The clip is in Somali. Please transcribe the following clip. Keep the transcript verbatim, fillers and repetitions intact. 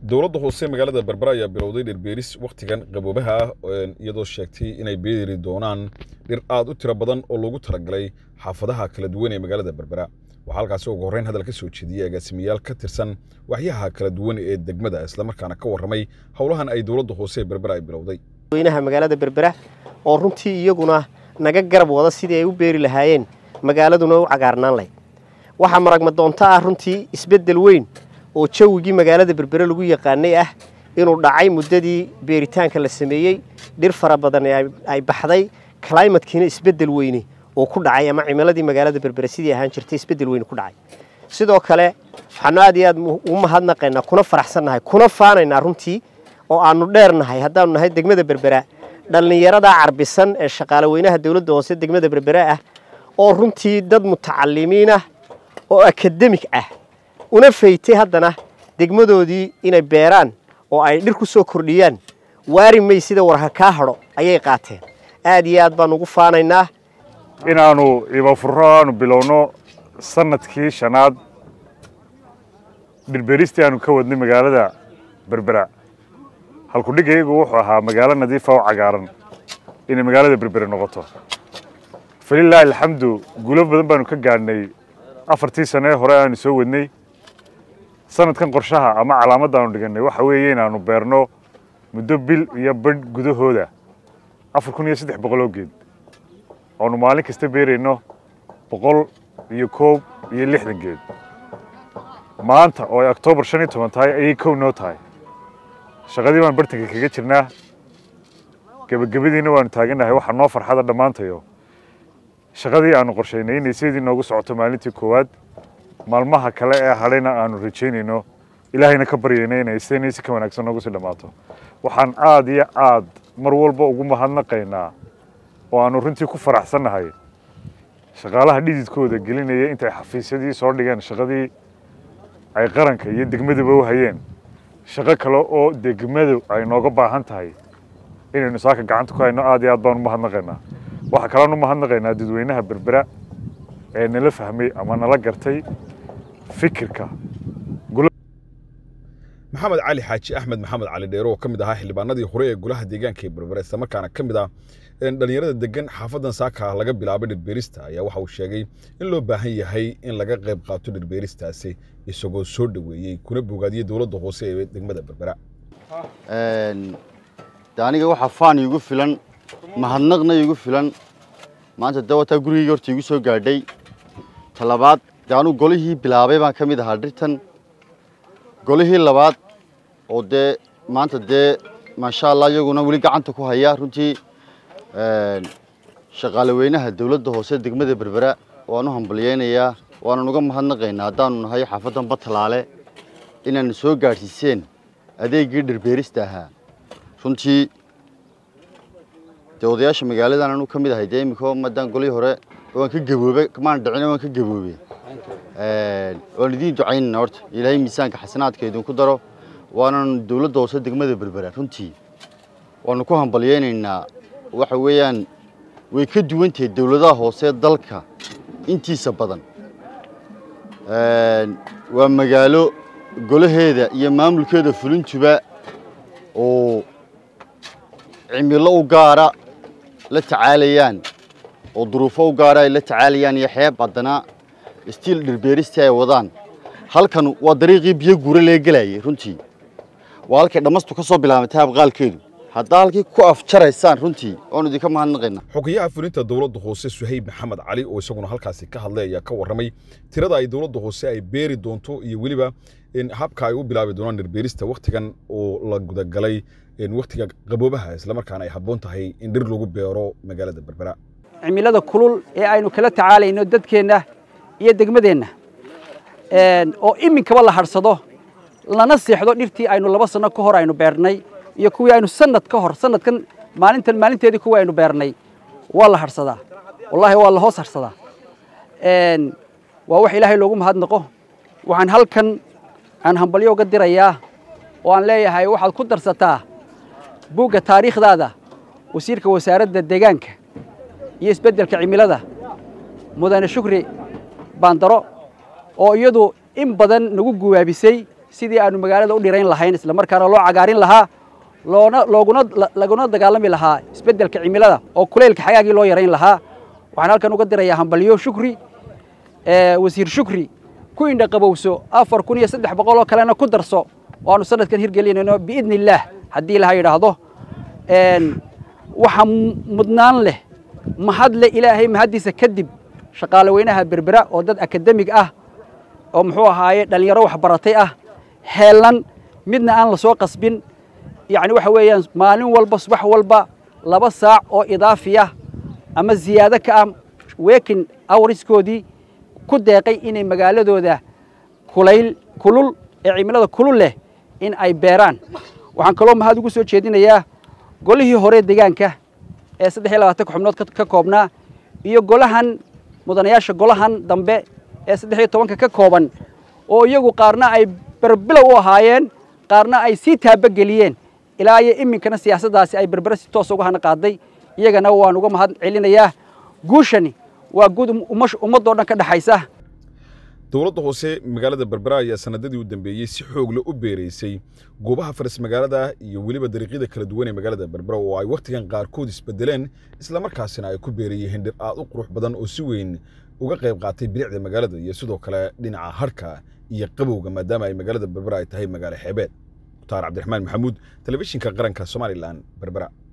dowladda hoose magaalada Berbera ayaa bilowday dhir beeris waqtigan qaboobaha iyadoo sheegtay inay beeri doonaan dhir aad u tiro badan oo loogu talagalay xaafadaha kala duwan ee magaalada Berbera. Waxa halkaas ugu horeyn hadal ka soo jeediyay agaasimayaal ka tirsan waxyaha kala duwan ee degmada isla markaana ka warramay hawlahan ay dowladda hoose Berbera ay bilowday. Weynaha magaalada Berbera oo runtii iyaguna naga garab wada sidii ay u beeri lahaayeen magaaladuna u cagaarnaan leh. Waxa maragma doonta runtii isbedel weyn oo jawigii magaalada Berbera lagu yaqaanay ah inuu dhacay muddadii beeritaanka la sameeyay dhir fara badan ay baxday climate-kiina isbedel weyn oo ku dhacay ama cimiladii magaalada Berbera sidii ahaan jirtay isbedel weyn ku dhacay sidoo kale waxaan aad iyo aad u mahadnaqaynaa kuna faraxsanahay kuna faanaynaa runtii oo aanu dheernahay haddaanu nahay degmada Berbera dhalinyarada carbisan ee shaqaale weynaha dawladda hoose degmada Berbera ah oo runtii dad mutacallimiin ah oo academic ah una feeytay haddana degmadoodii inay beeraan oo ay dhir ku soo kordhiyaan waari may sida warha ka haro ayay qaateen aad iyo aad baan ugu faanaynaa inaanu iba furraanu bilowno sanadkii shanaad dhirbeeristi aanu ka wadnay magaalada Berbera halku dhigaygu wuxuu ahaa magaalo nadiif ah oo cagaaran in magaalada Berbera noqoto falillahi alhamdu guulo badan baanu ka gaarnay afartii sano hore aanu soo wadnay sanadkan qorshaha ama calaamadda aanu dhiganay waxa weeye inaanu beerno muddo bil iyo badh gudahooda afar kun iyo saddex boqol oo geed oo maalin kasta beerayno boqol iyo koob iyo lixdan geed maanta oo ay October shan iyo toban tahay ayay kow noo tahay shaqadii baan bartanka kaga jirnaa gabagabadiina waanu taaganahay waxa noo farxada dhamaantayo shaqadii aanu qorsheynay inay sidii noogu socoto maalintii koowaad maalmaha kale ee halayna aanu rajeynayno ilaahayna ka baryayna inay si ka wanaagsan noogu sii dhamaato waxaan aad iyo aad mar walba ugu mahadnaqaynaa oo aanu runtii ku faraxsanahay shaqaalaha dhididkooda gelinaya intay xafiisyadii soo dhigeen shaqadii ay qaranka iyo degmadaba u hayeen shaqo kale oo degmadu ay nooga baahan tahay inaynu saaka gacanta ku hayno aad iyo aad baan u mahadnaqaynaa waxa kale oo u mahadnaqaynaa dadweynaha Berbera ee nala fahmay ama nala gartay fikirka محمد علي حاجي أحمد محمد علي ديرو كم ده هاي حلبانادي خورية جلها ديجان كي بربرة سما كان كم ده إن دنيرة الدجان حافظنا ساكها لقى بلعبة البيريستا يا واحد وشجعي إن لو بهي هي إن لقى غيب قاتل البيريستا سي يسوق سود ويكون بوجودية دولة دهوسية دجمة بربرة. داني جو حفان يقول فلان مهنقنا يقول فلان ما أنت دوا تقولي يقول تيجي سو قاعدي طلبات دانو قولي هي بلعبة ما كم ده هادرتن قولي هي لبعض وده ما أنت ده ما شاء الله يقولون ولي قعنت كوه يا رنتي شغال وينها الدولة ده هوسة دقمة بربرة وأنا هم بليين يا وأنا نقوم مهنقين هذا هاي حافظهم بطل عليه إن السوق قارسين هذا يقدر بيرستها رنتي تودياش مقالة أنا نو كم ده هيدا مكوا مدان قولي هراء وأنا كجبوبة كمان دعنا وأنا كجبوبة وندين دعين نورت إلهي ميزان كحسنات كيدون كدرو وأنا الدولة دوسة دقمة بربرة رنتي وأنا كوهم بليين إن وحويان ويكدوا أنت الدولة ده هوسة ضلكة أنتي سبضن وما قالوا قوله هذا يمام الكذا فلان تبع و عملوا قارة للتعاليان وظروفه قارة للتعاليان يحيى بعدنا استيل البيريستي وضان هل كانوا وطريقي بيجور اللي جلاي رنتي وهل كان دمستو كسب بلا متاب قال كيلو هذا هالكي كوف شرع إنسان رنتي أنا دي كم هنغنى حكيها فرينتا دولة دهوسة سهيب محمد علي ويسقون هالكاسي كهالله يا كورمي ترى أي دولة دهوسة أي بيري دونتو يوليبا إن حب كايو بلا بدون البيريستا وقت كان ولا جدا جلاي إن وقت قبوبها إسلام كان يحبون تهي إن در لوجو بيرو مجال البربرة عمل هذا كلول أي إنه كلا تعالى إنه دد كنا يدق مدينة oo iminka wala harsado lana seexdo dhirtii aynu laba sano ka hor aynu beernay iyo kuwii aynu sanad ka hor sanadkan maalintan maalinteedii kuwii aynu beernay wala harsadaa wallahi waa la hoos harsadaa een waa wax ilaahay loogu mahadnaqo waxaan halkan aan hambalyo uga dirayaa oo aan leeyahay waxaad ku darsataa buugga taariikhdaada wasiirka wasaaradda deegaanka iyo isbeddelka cimilada mudane shukri baandaro oo iyadu in badan nagu guwaabisay sidii aanu magaalada u dhirayn lahayn isla markaana loo cagaarin lahaa loona looguna laguna dagaalami lahaa isbeddelka cimilada oo kuleylka xagaagii loo yarayn lahaa waxaan halkan uga dirayaa hambalyo shukri ee wasiir shukri ku indha qabowso afar kun iyo saddex boqol oo kalena ku darso waanu sanadkan hirgelinayno biidnillaah haddii ilaha yidhaahdo waxa mudnaan leh mahad le ilaahay mahadiisa kadib shaqaale weynaha berbera oo dad akademig ah oo muxuu ahaaye dhalinyaro wax baratay ah heelan midna aan la soo qasbin yani waxa weeyaan maalin walba subax walba laba saac oo idaafiya ama ziyaado ka ah weekin awriskoodii ku deeqay inay magaaladooda kulayl kulul ee cimilada kulul leh in ay beeraan waxaan kaloo mahad ugu soo jeedinayaa golihii hore deegaanka ee saddex iyo labaatan xubnood ka koobnaa iyo golahan mudanayaasha golahan dambe ee saddex iyo toban ka kooban oo iyagu qaarna ay barbilow u ahaayeen qaarna ay si taabageliyeen ilaa ay iminkana siyaasaddaasi ay berbera si toos uga hana qaaday iyagana waan uga mahad celinayaa guushani waa guud ummadoo dhan ka dhaxaysa dowladda hoose magaalada berbera ayaa sanadadii u dambeeyey si xoog leh u beereysay goobaha faras magaalada iyo weliba dariiqyada kala duwan ee magaalada berbera oo ay waqtigan qaarkood isbedeleen isla markaasina ay ku beerayeen dhir aad u qurux badan oo si weyn uga qayb qaatay bilicda magaalada iyo sidoo kale dhinaca harka iyo qabowga maadaama ay magaalada berbera ay tahay magaalo xeebeed mukhtaar cabdiraxmaan maxamuud telefishinka qaranka Somaliland berbera.